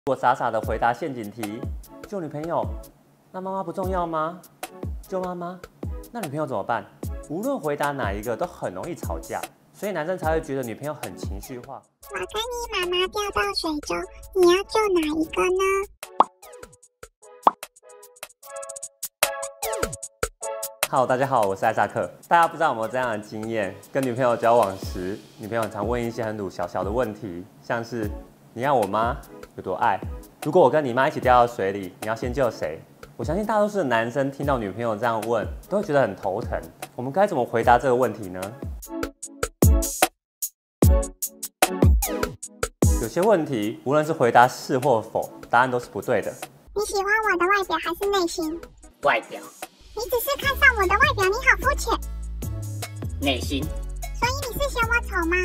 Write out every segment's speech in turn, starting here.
如果傻傻的回答陷阱题，救女朋友，那妈妈不重要吗？救妈妈，那女朋友怎么办？无论回答哪一个都很容易吵架，所以男生才会觉得女朋友很情绪化。 我跟你妈妈掉到水中，你要救哪一个呢 Hello， 大家好，我是艾萨克。大家不知道有没有这样的经验？跟女朋友交往时，女朋友很常问一些很小小的问题，像是你爱我吗？有多爱？如果我跟你妈一起掉到水里，你要先救谁？我相信大多数的男生听到女朋友这样问，都会觉得很头疼。我们该怎么回答这个问题呢？有些问题，无论是回答是或否，答案都是不对的。 你喜欢我的外表还是内心？ 外表。 你只是看上我的外表，你好肤浅。 内心。 所以你是嫌我丑吗？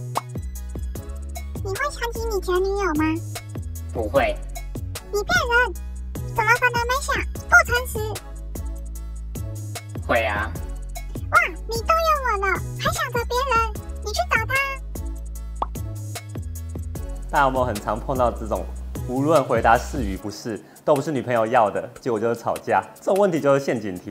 你会枪击你前女友吗？ 不会。 你骗人，怎么可能没想？不诚实。 会啊。 哇，你都有我了，还想着别人？你去找他。 大家有没有很常碰到这种，无论回答是与不是，都不是女朋友要的，结果就是吵架？这种问题就是陷阱题。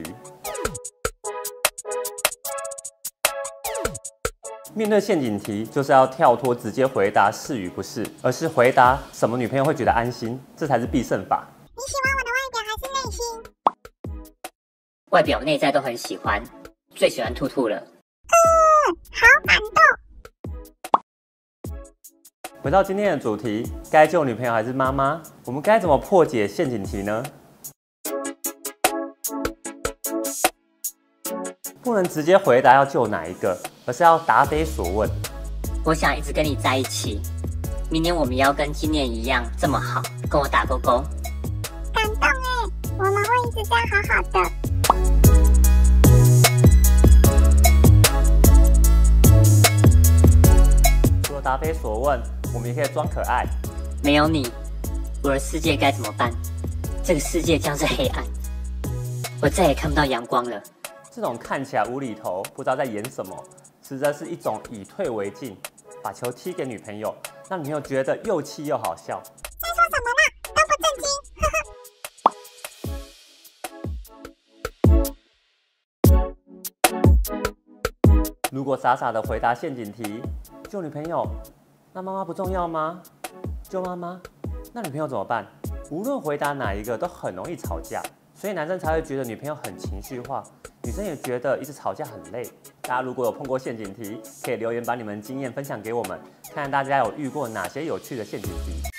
面对陷阱题，就是要跳脱直接回答是与不是，而是回答什么女朋友会觉得安心，这才是必胜法。 你喜欢我的外表还是内心？ 外表内在都很喜欢，最喜欢兔兔了。 好感动。 回到今天的主题，该救女朋友还是妈妈？我们该怎么破解陷阱题呢？不能直接回答要救哪一个，而是要答非所问。 我想一直跟你在一起，明年我们也要跟今年一样这么好，跟我打勾勾。 感动耶，我们会一直这样好好的。 除了答非所问，我们也可以装可爱。 没有你，我的世界该怎么办？这个世界将是黑暗，我再也看不到阳光了。 这种看起来无厘头，不知道在演什么，实则是一种以退为进，把球踢给女朋友，让女朋友觉得又气又好笑。 在说什么呢？都不正经。 如果傻傻的回答陷阱题，救女朋友，那妈妈不重要吗？救妈妈，那女朋友怎么办？无论回答哪一个都很容易吵架，所以男生才会觉得女朋友很情绪化，女生也觉得一直吵架很累。大家如果有碰过陷阱题，可以留言把你们经验分享给我们，看看大家有遇过哪些有趣的陷阱题。